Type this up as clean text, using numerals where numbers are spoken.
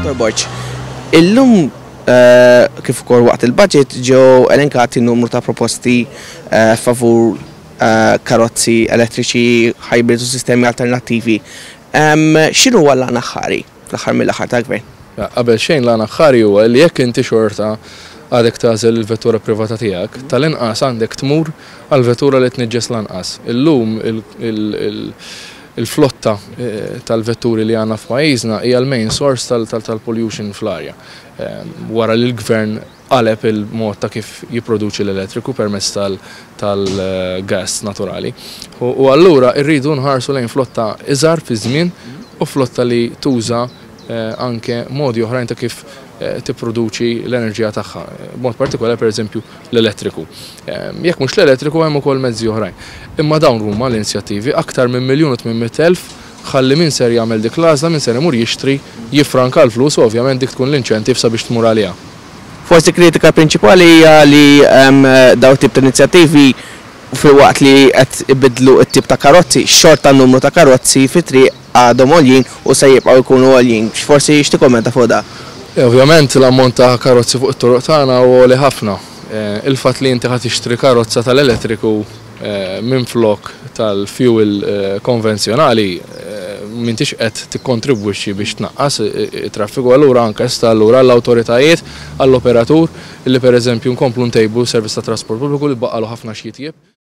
Dr. Borċ, illum kif ukoll waqt il-budget ġew elenkati numru ta' proposti favur karozzi elettriċi, hybrid u sistemi alternattivi. X'inhu huwa l-għan aħħari fl-aħħar mill-aħħar tal-gvern? Qabel xejn l-għan aħħari huwa li jekk inti xorta għadek tażel il-vettura privata tiegħek, tal-inqas għandek tmur għal-vettura li tniġġes lanqas. Illum il-flotta tal-vetturi li għandna f'pajjiżna hija l-main source tal-pollution fl-arja. Wara li l-gvern qaleb il-mod ta' kif jipproduċi l-elettriku permezz tal-gas naturali. U allura rridu nħarsu lejn flotta iżgħar fi żmien u flotta li tuża anke modi oħrajn ta' kif tipproduċi l-enerġija tagħha. B'mod partikolari pereżempju l-elettriku. Jekk mhux l-elettriku hemm ukoll mezzi oħrajn. Imma dawn huma l-inizjattivi aktar minn 1,800,000 ħalli min ser jagħmel dik l-għażla, min ser imur jixtri, jiffranka l-flus u ovvjament dik tkun l-inċentiv sabiex tmur għaliha. Forsi kritika prinċipali hija li daw tip ta' inizjattivi fil-waqt li qed ibidlu t-tip ta' karozzi, xorta n-numru ta' karozzi fit-triq għadhom għoljin u se jibqgħu jkunu għoljin. Forsi x'tikkommenta fuq da? Ovvjament l-ammont ta' karozzi fuq it-toroq tagħna huwa li ħafna. Il-fatt li inti ħad tixtri karozza tal-elettriku minflok tal-fuel konvenzjonali m'intix qed tikkontribwixxi biex tnaqqas it-traffiku allura anke allura l-awtoritajiet għall-operatur li pereżempju nkomplu ntejbu servizz ta' trasport pubbliku li baqalu ħafna xi jitjieb.